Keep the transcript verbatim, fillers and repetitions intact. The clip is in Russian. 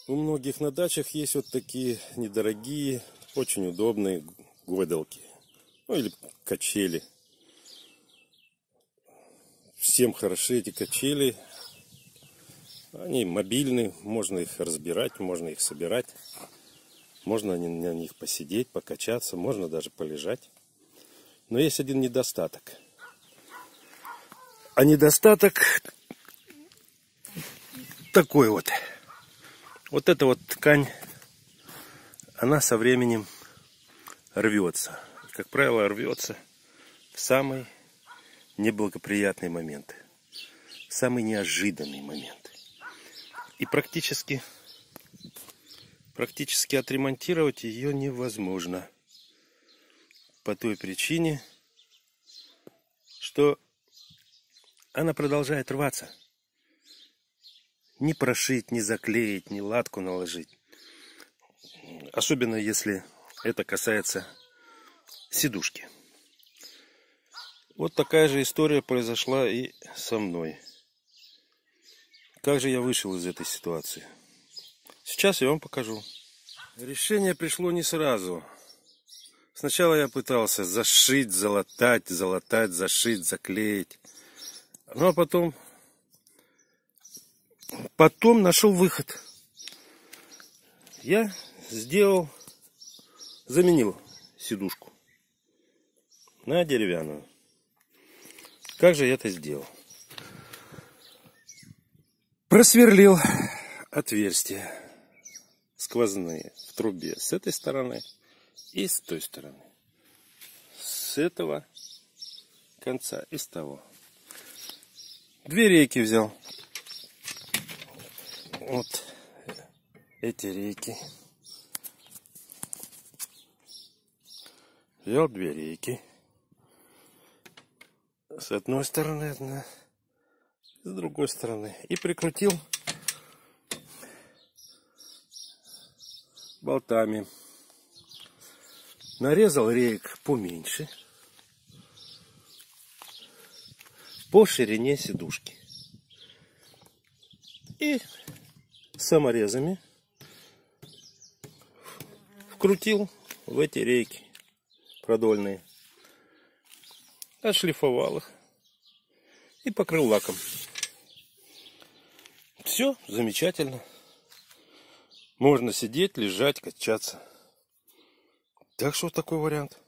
У многих на дачах есть вот такие недорогие, очень удобные гойдалки. Ну или качели. Всем хороши эти качели. Они мобильные, можно их разбирать, можно их собирать. Можно на них посидеть, покачаться, можно даже полежать. Но есть один недостаток. А недостаток такой вот. Вот эта вот ткань, она со временем рвется. Как правило, рвется в самый неблагоприятный момент. В самый неожиданный момент. И практически, практически отремонтировать ее невозможно. По той причине, что она продолжает рваться. Не прошить, не заклеить, не латку наложить. Особенно если это касается сидушки. Вот такая же история произошла и со мной. Как же я вышел из этой ситуации? Сейчас я вам покажу. Решение пришло не сразу. Сначала я пытался зашить, залатать, залатать, зашить, заклеить. Ну а потом... Потом нашел выход. Я сделал, заменил сидушку на деревянную. Как же я это сделал? Просверлил отверстия сквозные в трубе с этой стороны и с той стороны. С этого конца и с того. Две рейки взял. Вот эти рейки. Взял две рейки. С одной стороны одна, с другой стороны. И прикрутил болтами. Нарезал рейк поменьше. По ширине сидушки. И саморезами вкрутил в эти рейки продольные, отшлифовал их и покрыл лаком. Все замечательно. Можно сидеть, лежать, качаться. Так что такой вариант.